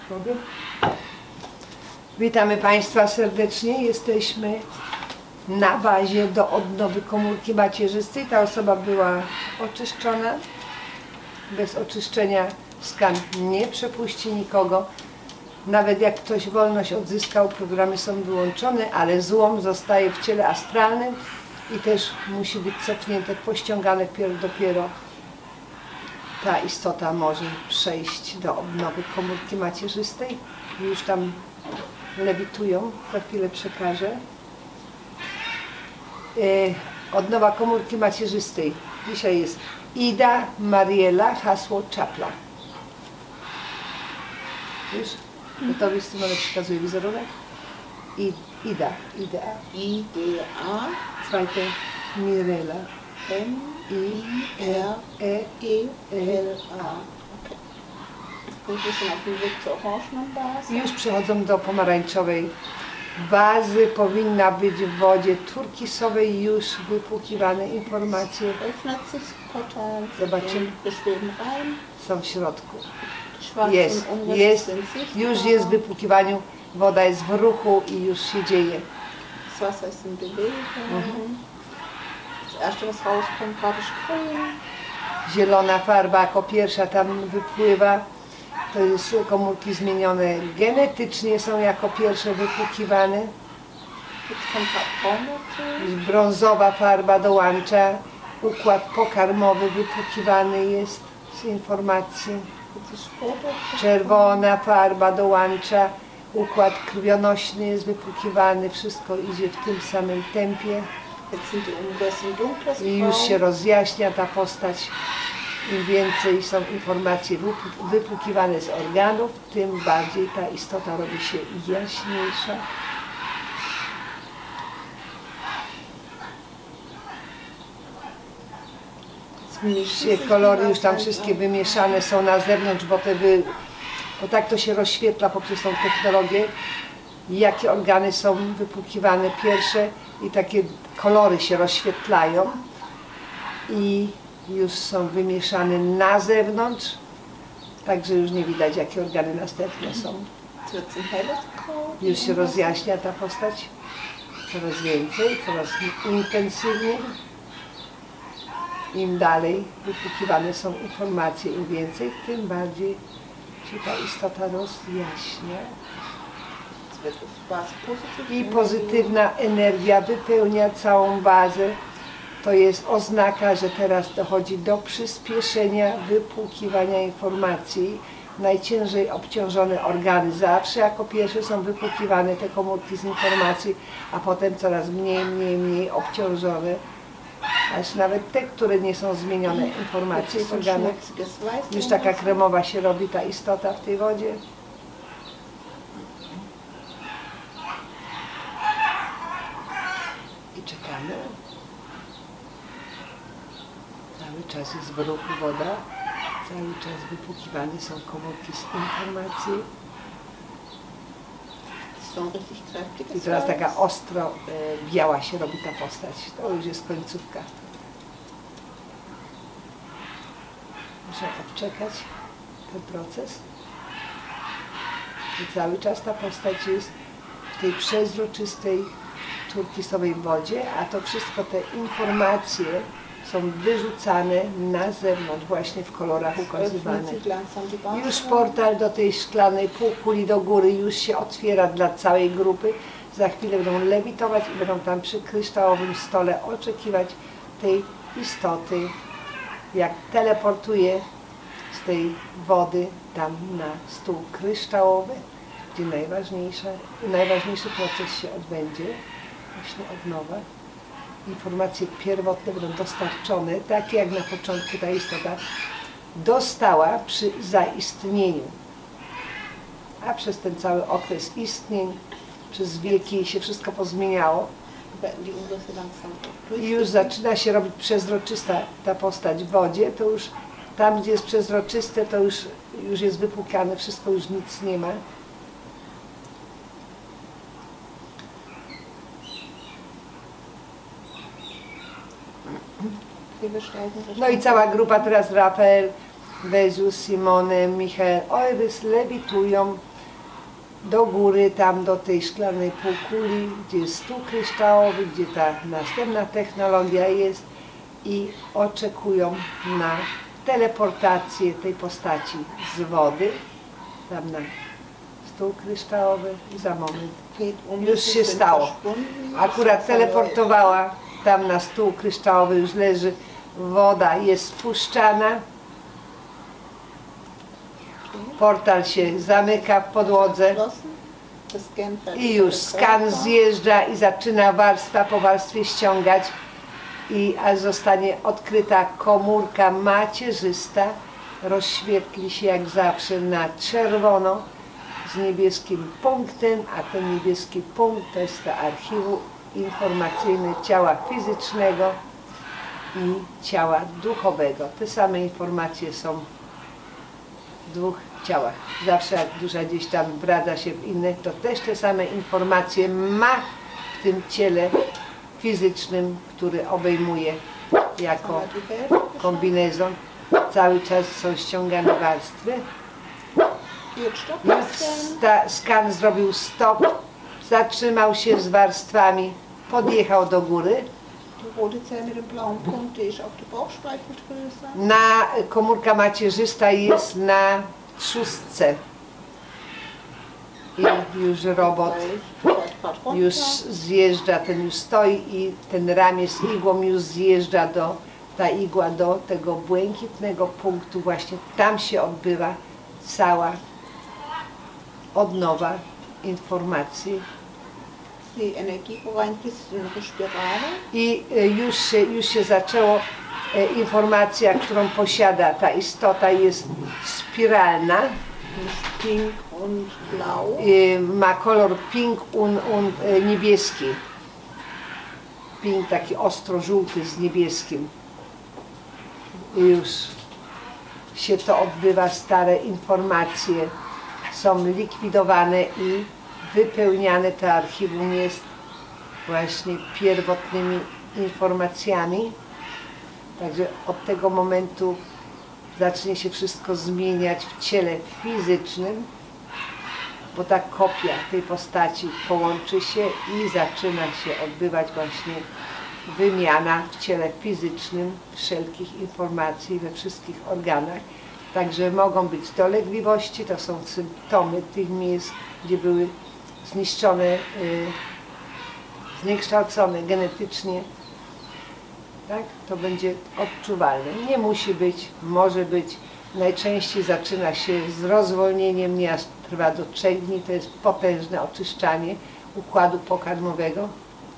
powiem. Witamy Państwa serdecznie. Jesteśmy na bazie do odnowy komórki macierzystej. Ta osoba była oczyszczona. Bez oczyszczenia skan nie przepuści nikogo. Nawet jak ktoś wolność odzyskał, programy są wyłączone, ale złom zostaje w ciele astralnym i też musi być cofnięte, pościągane dopiero ta istota może przejść do odnowy komórki macierzystej. Już tam lewitują, za chwilę przekażę. Odnowa komórki macierzystej. Dzisiaj jest Ida Mariela, hasło Czapla. Wiesz? Gotowi z tym, ale przekazuję wizerunek. Ida. Zweite Mirela. M-I-R-E-L-A. Już przechodzą do pomarańczowej bazy. Powinna być w wodzie turkisowej już wypłukiwane informacje. Zobaczymy. Są w środku. Jest, już jest w wypłukiwaniu. Woda jest w ruchu i już się dzieje. Zielona farba jako pierwsza tam wypływa. To jest komórki zmienione genetycznie, są jako pierwsze wypłukiwane. Brązowa farba dołącza. Układ pokarmowy wypłukiwany jest z informacji. Czerwona farba dołącza. Układ krwionośny jest wypłukiwany. Wszystko idzie w tym samym tempie. I już się rozjaśnia ta postać. Im więcej są informacje wypłukiwane z organów, tym bardziej ta istota robi się jaśniejsza. Kolory już tam wszystkie wymieszane są na zewnątrz, bo tak to się rozświetla poprzez tą technologię, jakie organy są wypłukiwane pierwsze i takie kolory się rozświetlają i już są wymieszane na zewnątrz, także już nie widać, jakie organy następne są. Już się rozjaśnia ta postać coraz więcej, coraz intensywniej. Im dalej wypłukiwane są informacje, im więcej, tym bardziej się ta istota rozjaśnia. I pozytywna energia wypełnia całą bazę. To jest oznaka, że teraz dochodzi do przyspieszenia wypłukiwania informacji. Najciężej obciążone organy zawsze jako pierwsze są wypłukiwane te komórki z informacji, a potem coraz mniej obciążone. Aż nawet te, które nie są zmienione informacje w organach. Już taka kremowa się robi ta istota w tej wodzie. I czekamy. Cały czas jest w ruchu woda. Cały czas wypłukiwane są komórki z informacji. I teraz taka ostro biała się robi ta postać. To już jest końcówka. Muszę odczekać ten proces. I cały czas ta postać jest w tej przezroczystej turkisowej wodzie, a to wszystko, te informacje są wyrzucane na zewnątrz, właśnie w kolorach ukazywane. Już portal do tej szklanej półkuli do góry już się otwiera dla całej grupy. Za chwilę będą lewitować i będą tam przy kryształowym stole oczekiwać tej istoty, jak teleportuje z tej wody tam na stół kryształowy, gdzie najważniejszy proces się odbędzie, właśnie odnowa. Informacje pierwotne będą dostarczone, takie jak na początku ta istota dostała przy zaistnieniu. A przez ten cały okres istnień, przez wieki się wszystko pozmieniało. I już zaczyna się robić przezroczysta ta postać w wodzie, to już tam, gdzie jest przezroczyste, to już jest wypłukane, wszystko już nic nie ma. No i cała grupa teraz, Rafael, Bezu, Simone, Michael, Oirys lewitują do góry, tam do tej szklanej półkuli, gdzie jest stół kryształowy, gdzie ta następna technologia jest i oczekują na teleportację tej postaci z wody, tam na stół kryształowy i za moment już się stało. Akurat teleportowała tam na stół kryształowy, już leży, woda jest spuszczana, portal się zamyka w podłodze i już skan zjeżdża i zaczyna warstwa po warstwie ściągać i aż zostanie odkryta komórka macierzysta, rozświetli się jak zawsze na czerwono z niebieskim punktem, a ten niebieski punkt to jest to archiwum informacyjne ciała fizycznego i ciała duchowego. Te same informacje są w dwóch ciałach. Zawsze jak dusza gdzieś tam wradza się w inne, to też te same informacje ma w tym ciele fizycznym, który obejmuje jako kombinezon. Cały czas są ściągane warstwy. Skan zrobił stop, zatrzymał się z warstwami, podjechał do góry. Komórka macierzysta jest na trzustce. I już robot już zjeżdża, ten już stoi i ten ramię z igłą już zjeżdża ta igła do tego błękitnego punktu. Właśnie tam się odbywa cała odnowa informacji. I już się zaczęło, informacja, którą posiada ta istota, jest spiralna. Pink und blau. Ma kolor pink und niebieski. Pink taki ostro żółty z niebieskim. I już się to odbywa, stare informacje są likwidowane i wypełniane. To archiwum jest właśnie pierwotnymi informacjami. Także od tego momentu zacznie się wszystko zmieniać w ciele fizycznym, bo ta kopia tej postaci połączy się i zaczyna się odbywać właśnie wymiana w ciele fizycznym wszelkich informacji we wszystkich organach. Także mogą być dolegliwości, to są symptomy tych miejsc, gdzie były zniszczone, zniekształcone genetycznie. Tak? To będzie odczuwalne. Nie musi być, może być. Najczęściej zaczyna się z rozwolnieniem, nieraz trwa do 3 dni. To jest potężne oczyszczanie układu pokarmowego.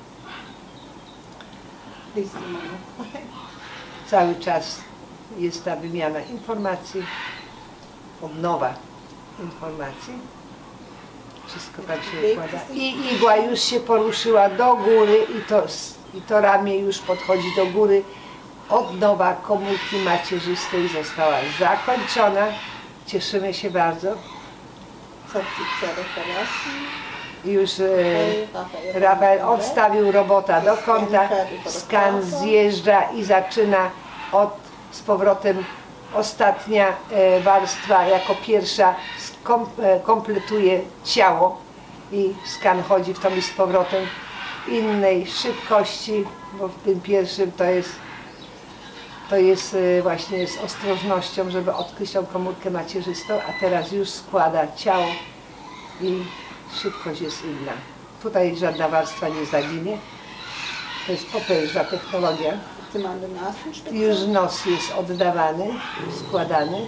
Cały czas jest ta wymiana informacji, odnowa informacji. Wszystko tak się układa. I igła już się poruszyła do góry i to ramię już podchodzi do góry. Odnowa komórki macierzystej została zakończona. Cieszymy się bardzo. Już Rafael odstawił robota do kąta, skan zjeżdża i zaczyna z powrotem ostatnia warstwa jako pierwsza kompletuje ciało i skan chodzi w tom i z powrotem innej szybkości, bo w tym pierwszym to jest właśnie z ostrożnością, żeby odkryć tą komórkę macierzystą, a teraz już składa ciało i szybkość jest inna. Tutaj żadna warstwa nie zaginie. To jest potężna technologia. Już nos jest oddawany, składany.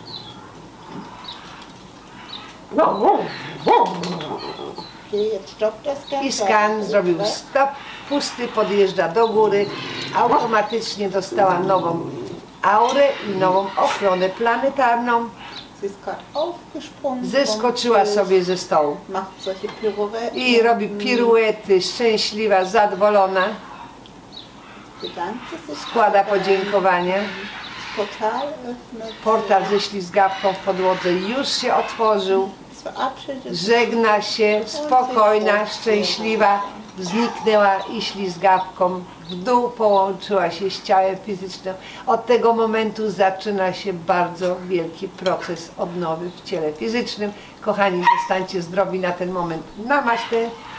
I skan zrobił stop, pusty, podjeżdża do góry. Automatycznie dostała nową aurę i nową ochronę planetarną. Zeskoczyła sobie ze stołu i robi piruety, szczęśliwa, zadowolona. Składa podziękowania. Portal ze ślizgawką w podłodze już się otworzył. Żegna się, spokojna, szczęśliwa zniknęła i ślizgawką w dół połączyła się z ciałem fizycznym. Od tego momentu zaczyna się bardzo wielki proces odnowy w ciele fizycznym. Kochani, zostańcie zdrowi na ten moment. Namaste.